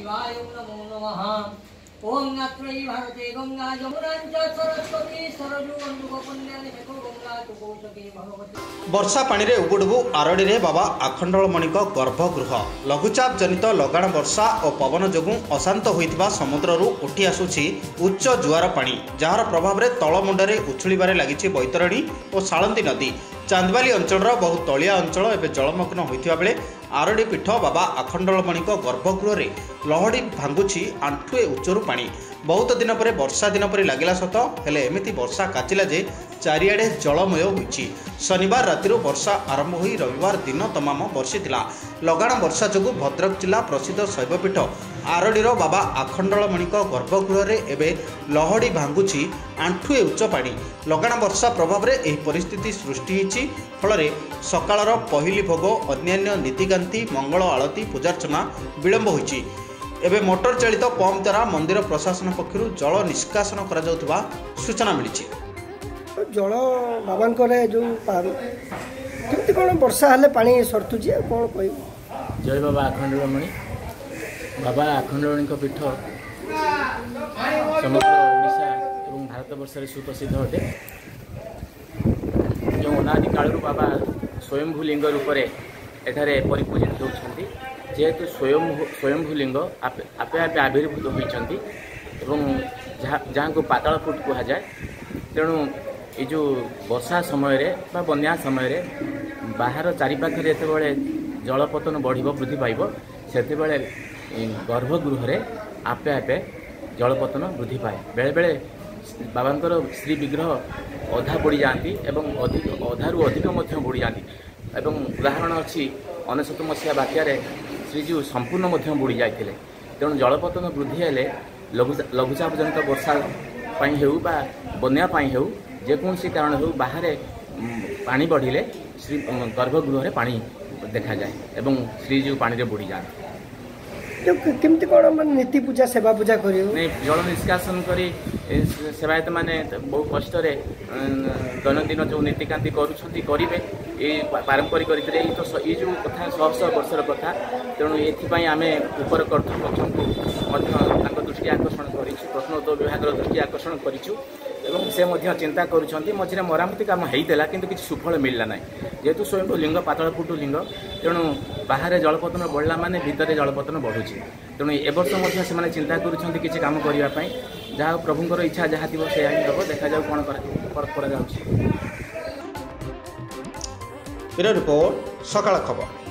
शिवाय नमो नमः। ओम नात्रयी भारते गंगा यमुना च सरस्वती सरजू पुण्यानि देखो गंगा तुकोशके भगवती। वर्षा पानी रे उबुडुबु आरडी रे बाबा आखंडलमणि गर्भगृह लघुचाप जनित लगाण वर्षा और पवन जोगु अशांत होइतिबा समुद्ररू उठी आसुछि उच्च जुआर पानी, जार प्रभाव रे तळमुंडरे उछुळिबारे लागिछि बैतरणी और साळंदी नदी। चांदबाली अंचल बहु तलिया अंचल एवं जलमग्न होइतिबा बेले आरडी पीठ बाबा आखंडलमणि गर्भगृह रे लहड़ी भांगुछि आंठुए उच्चरू पानी। बहुत दिन पर वर्षा दिन पर लगिला सत हेले एमिति वर्षा काचिला जे चारिआडे जलमय होइछि। शनिवार रातिर वर्षा आरंभ होई रविवार दिन तमाम बर्षिथिला। लगाण वर्षा जोगु भद्रक जिला प्रसिद्ध शैवपीठ आरडीर बाबा आखंडलमणि गर्भगृह रे एबे लहड़ी भांगुछि आंठुए उच्च पानी। लगाण वर्षा प्रभाव रे एही परिस्थिति सृष्टि होइछि। फल सकाळर पहिली भोग अन्यान्य नीतिकांति मंगल आळती पूजार्चना विलंब होइछि। एबे मोटर चालित पंप द्वारा मंदिर प्रशासन पक्षरु जल निष्कासन करा जाउथबा सूचना मिलिछि। जल बाबांकर जो केमती कोन वर्षा हले पानी सरतुछि कोन कहि। जय बाबा आखंडलमणि। बाबा आखंडलमणि को पीठ समग्र ओडिशा एवं भारत वर्ष सुप्रसिद्ध अटे। जो अनादि कालरू बाबा स्वयंभू लिंग रूप में एठारे परिपूजित होती, जेहेतु स्वयंभू लिंग आपे आपे आविर्भूत होती जहाँ को पाताल फुट कह जाए। तेणु ये जो वर्षा समय बा बन्या समय बाहर चारिपाखे जिते जलपतन बढ़ वृद्धि पाइब से गर्भगृह आपे आपे जलपतन वृद्धि पाए। बेले बेले बाबांकर श्री विग्रह अधा बुड़ी जाती एवं अधारू अधिक बुड़ी जाती। एवं उदाहरण अच्छी 19 मसीहा बात्यार श्रीजीव संपूर्ण बुड़ी जाते। तेणु जलपतन वृद्धि हेले लघुचाप जनित वर्षा हो बा बन्या हो जेकोसी कारण हो बाहर पानी बढ़िले श्री गर्भगृह पानी देखा जाए एवं श्रीजीव पानी बुड़ी जाते। केमती कोन नीति पूजा सेवा पूजा करियो नहीं जल निष्कासन करी सेवायत माने बहु कष्ट दैनंदिन जो नीतिकांति करुछंती करिवे ये पारंपरिक रीति तो ये जो कथा 100 वर्षर कथा। तेणु एथिपाई आमे ऊपर कर्तृपक्ष दृष्टि आकर्षण करिछु, प्रश्नोत्तर विभाग दृष्टि आकर्षण करिछु एवं से मध्य चिंता करुछंती। मझिरे मरामती काम होइतेला किंतु किछि सुफल मिलला नाही। जेहेतु स्वयं लिंग पातळ फुटु लिंग तेणु बाहर जलपतन बढ़ला माने भितर जलपतन बढ़ुछि। तेणु ए वर्ष मध्य से चिंता करुछंती किछि काम करिवा पई। जहाँ प्रभुंकर इच्छा जहाँ थी से ही देखा जाऊ कौन कर रिपोर्ट सकाळ खबर।